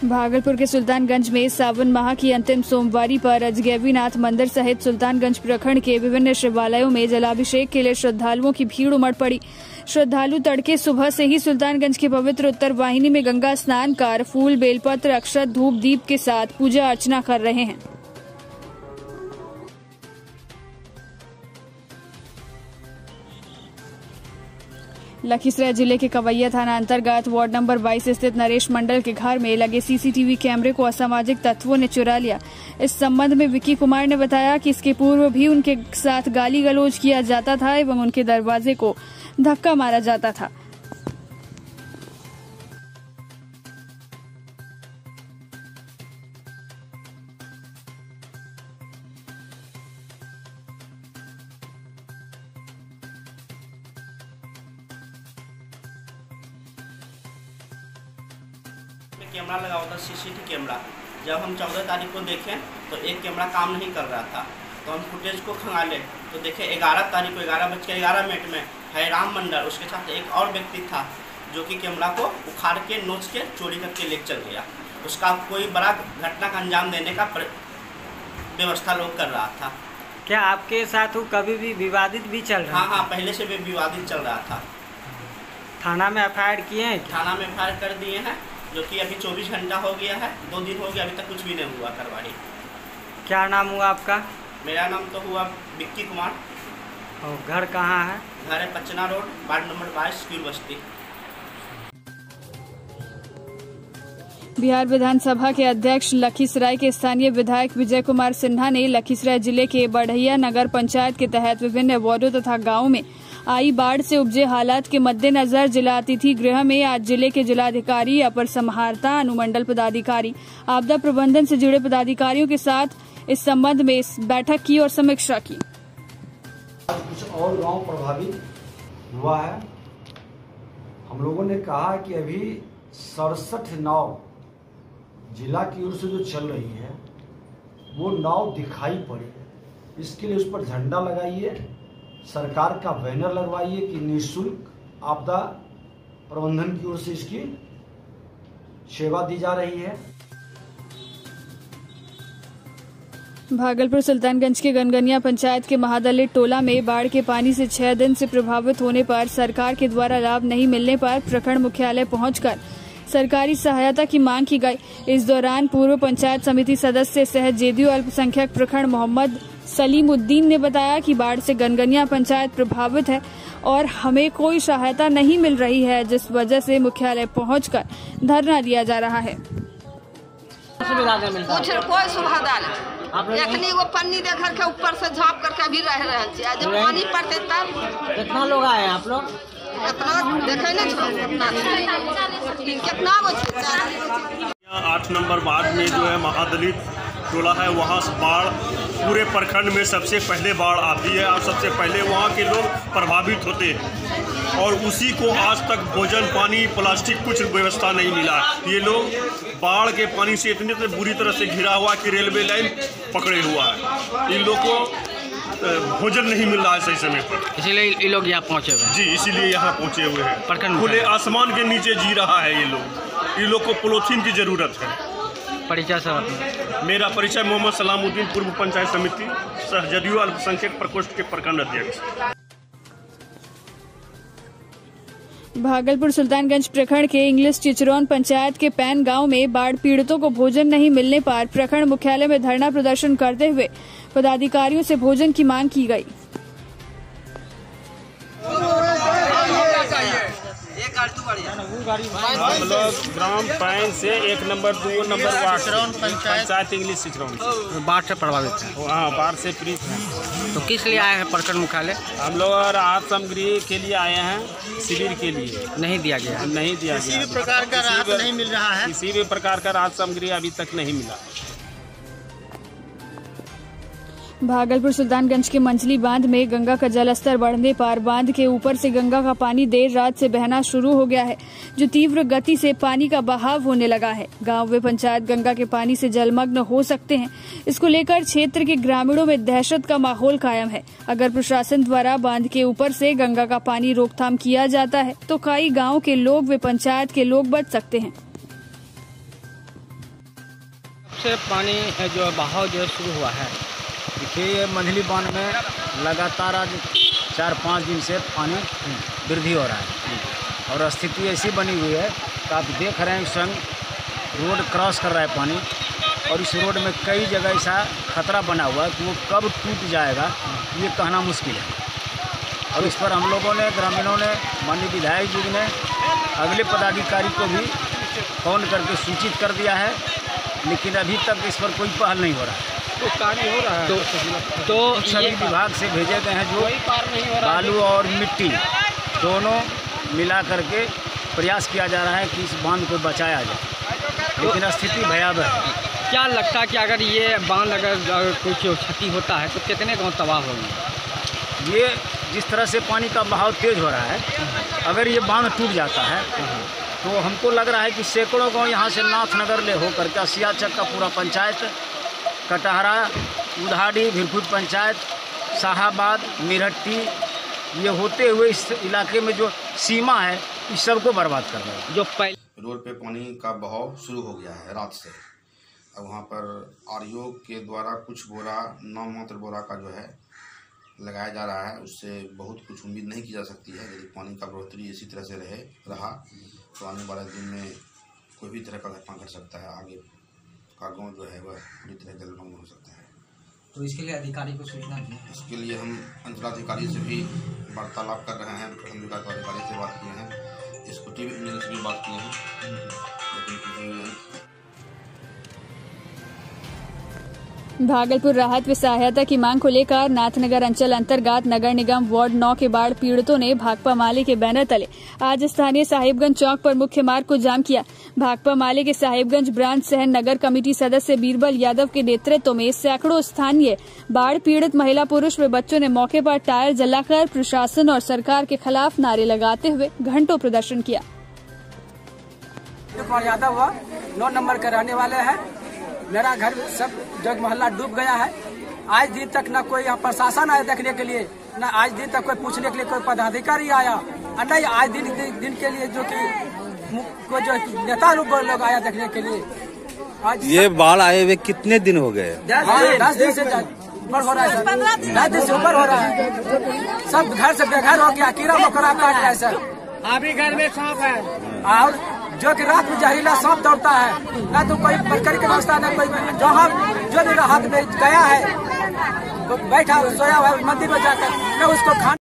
भागलपुर के सुल्तानगंज में सावन माह की अंतिम सोमवारी पर अजगैबीनाथ मंदिर सहित सुल्तानगंज प्रखंड के विभिन्न शिवालयों में जलाभिषेक के लिए श्रद्धालुओं की भीड़ उमड़ पड़ी। श्रद्धालु तड़के सुबह से ही सुल्तानगंज के पवित्र उत्तर वाहिनी में गंगा स्नान कर फूल, बेलपत्र, अक्षत, धूप, दीप के साथ पूजा अर्चना कर रहे हैं। लखीसराय जिले के कवैया थाना अंतर्गत वार्ड नंबर 22 स्थित नरेश मंडल के घर में लगे सीसीटीवी कैमरे को असामाजिक तत्वों ने चुरा लिया। इस संबंध में विक्की कुमार ने बताया कि इसके पूर्व भी उनके साथ गाली गलौज किया जाता था एवं उनके दरवाजे को धक्का मारा जाता था। कैमरा लगा हुआ था, सीसीटीवी कैमरा। जब हम 14 तारीख को देखें तो एक कैमरा काम नहीं कर रहा था, तो हम फुटेज को खंगाले तो देखे 11 तारीख को 11:11 में हैराम मंडल उसके साथ एक और व्यक्ति था जो कि कैमरा को उखाड़ के नोच के चोरी करके ले चल गया। उसका कोई बड़ा घटना का अंजाम देने का व्यवस्था लोग कर रहा था। क्या आपके साथ वो कभी भी विवादित भी चल रहा? हाँ, पहले से भी विवादित चल रहा था। थाना में FIR किए हैं? थाना में FIR कर दिए हैं, जो कि अभी 24 घंटा हो गया है, 2 दिन हो गया, अभी तक कुछ भी नहीं हुआ कार्रवाई। क्या नाम हुआ आपका? मेरा नाम तो हुआ विक्की कुमार। और घर कहाँ है? घर है Pachna road, ward number 22, school बस्ती। बिहार विधानसभा के अध्यक्ष लखीसराय के स्थानीय विधायक विजय कुमार सिन्हा ने लखीसराय जिले के बढ़ैया नगर पंचायत के तहत विभिन्न वार्डों तथा गांवों में आई बाढ़ से उपजे हालात के मद्देनजर जिला अतिथि गृह में आज जिले के जिलाधिकारी, अपर समाहर्ता, अनुमंडल पदाधिकारी, आपदा प्रबंधन से जुड़े पदाधिकारियों के साथ इस संबंध में बैठक की और समीक्षा की। आज कुछ और गांव प्रभावित हुआ है। हम लोगों ने कहा कि अभी 67 नाव जिला की ओर से जो चल रही है वो नाव दिखाई पड़े, इसके लिए उस पर झंडा लगाइए, सरकार का बैनर लगवाइए कि निःशुल्क आपदा प्रबंधन की ओर से इसकी सेवा दी जा रही है। भागलपुर सुल्तानगंज के गनगनिया पंचायत के महादलित टोला में बाढ़ के पानी से 6 दिन से प्रभावित होने पर सरकार के द्वारा लाभ नहीं मिलने पर प्रखंड मुख्यालय पहुंचकर सरकारी सहायता की मांग की गई। इस दौरान पूर्व पंचायत समिति सदस्य सह जेडीयू अल्पसंख्यक प्रखंड मोहम्मद सलीमुद्दीन ने बताया कि बाढ़ से गनगनिया पंचायत प्रभावित है और हमें कोई सहायता नहीं मिल रही है, जिस वजह से मुख्यालय पहुंचकर धरना दिया जा रहा है। कोई सुविधा नहीं, एखनी वो पन्नी देकर के ऊपर से झाँप करके भी रह रहे हैं। जब पानी पड़ते तब कितना लोग आए आप लोग? देखे कितना 8 नंबर वार्ड में जो है महादलित टोला है, वहाँ से बाढ़ पूरे प्रखंड में सबसे पहले बाढ़ आती है और सबसे पहले वहाँ के लोग प्रभावित होते हैं और उसी को आज तक भोजन, पानी, प्लास्टिक कुछ व्यवस्था नहीं मिला। ये लोग बाढ़ के पानी से इतने बुरी तरह से घिरा हुआ कि रेलवे लाइन पकड़े हुआ है। इन लोग को भोजन नहीं मिल रहा है सही समय पर, इसीलिए ये लोग यहाँ पहुँचे हुए हैं। जी, इसीलिए यहाँ पहुँचे हुए हैं। खुले आसमान के नीचे जी रहा है ये लोग को पोलोथीन की जरूरत है। परिचय सर? मेरा परिचय मोहम्मद सलामुद्दीन, पूर्व पंचायत समिति सह जेडीयू अल्पसंख्यक प्रकोष्ठ के प्रखंड अध्यक्ष। भागलपुर सुल्तानगंज प्रखंड के इंग्लिश चिचरौन पंचायत के पैन गांव में बाढ़ पीड़ितों को भोजन नहीं मिलने पर प्रखंड मुख्यालय में धरना प्रदर्शन करते हुए पदाधिकारियों से भोजन की मांग की गई। हम लोग ग्राम पैन से 1 number 2 number ward panchayat English Chichraun बाढ़ से प्रभावित है। हाँ, बाढ़ से पीड़ित हैं। तो किस लिए आए हैं प्रखंड मुख्यालय? हम लोग राहत सामग्री के लिए आए हैं, शिविर के लिए। नहीं दिया गया? नहीं दिया गया, किसी भी प्रकार का राहत नहीं मिल रहा है। किसी भी प्रकार का राहत सामग्री अभी तक नहीं मिला। भागलपुर सुल्तानगंज के मंझली बांध में गंगा का जलस्तर बढ़ने पर बांध के ऊपर से गंगा का पानी देर रात से बहना शुरू हो गया है, जो तीव्र गति से पानी का बहाव होने लगा है। गांव व पंचायत गंगा के पानी से जलमग्न हो सकते हैं। इसको लेकर क्षेत्र के ग्रामीणों में दहशत का माहौल कायम है। अगर प्रशासन द्वारा बांध के ऊपर से गंगा का पानी रोकथाम किया जाता है तो कई गाँव के लोग व पंचायत के लोग बच सकते हैं। से पानी जो बहाव जो शुरू हुआ है? देखिए, ये मंझली बांध में लगातार आज 4-5 दिन से पानी वृद्धि हो रहा है और स्थिति ऐसी बनी हुई है कि आप देख रहे हैं स्वयं रोड क्रॉस कर रहा है पानी, और इस रोड में कई जगह ऐसा खतरा बना हुआ है कि वो कब टूट जाएगा ये कहना मुश्किल है। और इस पर हम लोगों ने, ग्रामीणों ने, माननीय विधायक जी ने अगले पदाधिकारी को भी फ़ोन करके सूचित कर दिया है, लेकिन अभी तक इस पर कोई पहल नहीं हो रहा है। तो कार्य हो रहा है तो सभी विभाग से भेजे गए हैं जो बालू और मिट्टी दोनों मिला करके प्रयास किया जा रहा है कि इस बांध को बचाया जाए, लेकिन स्थिति भयावह है। क्या लगता है कि अगर ये बांध अगर कुछ क्षति होता है तो कितने गाँव तबाह होंगे? ये जिस तरह से पानी का बहाव तेज हो रहा है, अगर ये बांध टूट जाता है तो हमको लग रहा है कि सैकड़ों गांव यहाँ से नाथनगर ले होकर के सियाचक का पूरा पंचायत, कटहरा, उधाड़ी, भिरखुद पंचायत, शाहाबाद, मिरहट्टी, ये होते हुए इस इलाके में जो सीमा है इस सबको बर्बाद कर रहा है। जो पहले रोड पे पानी का बहाव शुरू हो गया है रात से। अब वहाँ पर आरओ के द्वारा कुछ बोरा, नाममात्र बोरा का जो है लगाया जा रहा है, उससे बहुत कुछ उम्मीद नहीं की जा सकती है। यदि पानी का बढ़ोतरी इसी तरह से रहा तो आने वाले दिन में कोई भी तरह का घटना घट सकता है। आगे का गाँव जो है वह पूरी तरह जलमग्न हो सकता है। तो इसके लिए अधिकारी को सूचना दी? इसके लिए हम अंचलाधिकारी से भी वार्तालाप कर रहे हैं, प्रखंड विकास अधिकारी से बात किए हैं, एग्जीक्यूटिव इंजीनियर से भी बात किए हैं, लेकिन भागलपुर राहत व सहायता की मांग को लेकर नाथनगर अंचल अंतर्गत नगर निगम वार्ड 9 के बाढ़ पीड़ितों ने भाकपा माले के बैनर तले आज स्थानीय साहिबगंज चौक पर मुख्य मार्ग को जाम किया। भाकपा माले के साहिबगंज ब्रांच सह नगर कमेटी सदस्य बीरबल यादव के नेतृत्व में सैकड़ों स्थानीय बाढ़ पीड़ित महिला, पुरुष व बच्चों ने मौके पर टायर जलाकर प्रशासन और सरकार के खिलाफ नारे लगाते हुए घंटों प्रदर्शन किया। यादव 9 नंबर के रहने वाले हैं। मेरा घर सब जग मोहल्ला डूब गया है। आज दिन तक न कोई यहाँ प्रशासन आया देखने के लिए, न आज दिन तक कोई पूछने के लिए कोई पदाधिकारी आया, और नहीं आज दिन के लिए जो कि कोई जो नेता लोग आया देखने के लिए। आज ये बाढ़ आए हुए कितने दिन हो गए? 10 दिन से ऊपर हो रहा है सर, 10 दिन से ऊपर हो रहा है। सब घर से बेघर हो गया, कीड़ा मकोड़ा काट रहा है सर। अभी घर में सांप है और जो कि रात में जहरीला सांप दौड़ता है, ना तो कोई प्रकार की व्यवस्था, न कोई जो भी राहत में गया है तो बैठा सोया हुआ मंदिर में जाकर न उसको खाना